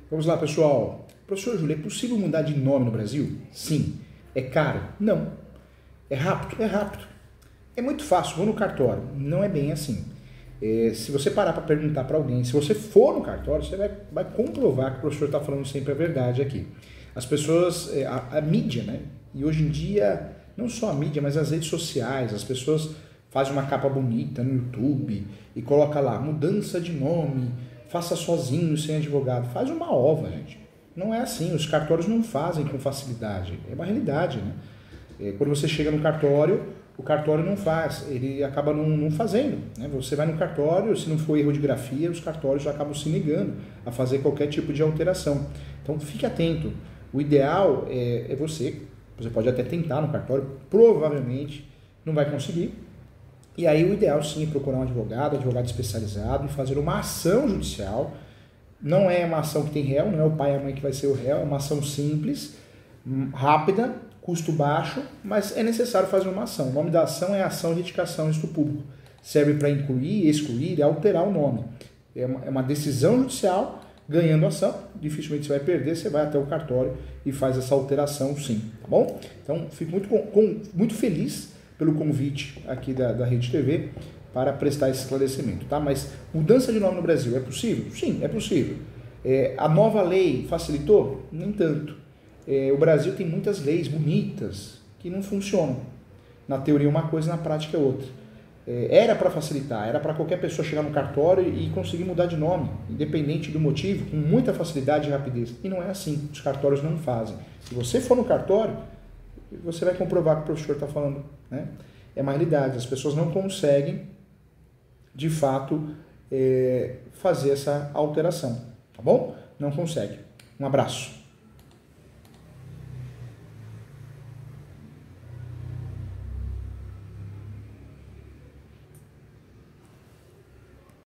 Vamos lá, pessoal. Professor Júlio, é possível mudar de nome no Brasil? Sim. É caro? Não. É rápido? É rápido. É muito fácil, vou no cartório. Não é bem assim. Se você parar para perguntar para alguém, se você for no cartório, você vai comprovar que o professor está falando sempre a verdade aqui. As pessoas, a mídia, né? E hoje em dia, não só a mídia, mas as redes sociais, as pessoas fazem uma capa bonita no YouTube e coloca lá, mudança de nome, faça sozinho, sem advogado. Faz uma ova, gente. Não é assim, os cartórios não fazem com facilidade. É uma realidade, né? Quando você chega no cartório, o cartório não faz, ele acaba não fazendo. Né? Você vai no cartório, se não for erro de grafia, os cartórios acabam se negando a fazer qualquer tipo de alteração. Então fique atento. O ideal é você pode até tentar no cartório, provavelmente não vai conseguir. E aí o ideal sim é procurar um advogado especializado e fazer uma ação judicial. Não é uma ação que tem réu, não é o pai e a mãe que vai ser o réu, é uma ação simples, rápida, custo baixo, mas é necessário fazer uma ação. O nome da ação é Ação de Retificação em Registro Público. Serve para incluir, excluir e alterar o nome. É uma decisão judicial, ganhando ação, dificilmente você vai perder, você vai até o cartório e faz essa alteração sim, tá bom? Então, fico muito feliz pelo convite aqui da Rede TV para prestar esse esclarecimento, tá? Mas mudança de nome no Brasil é possível? Sim, é possível. A nova lei facilitou? Nem tanto. O Brasil tem muitas leis bonitas que não funcionam. Na teoria uma coisa, na prática é outra. Era para facilitar, era para qualquer pessoa chegar no cartório e conseguir mudar de nome, independente do motivo, com muita facilidade e rapidez. E não é assim, os cartórios não fazem. Se você for no cartório, você vai comprovar que o professor está falando, né? É uma realidade, as pessoas não conseguem, de fato, fazer essa alteração, tá bom? Não consegue. Um abraço.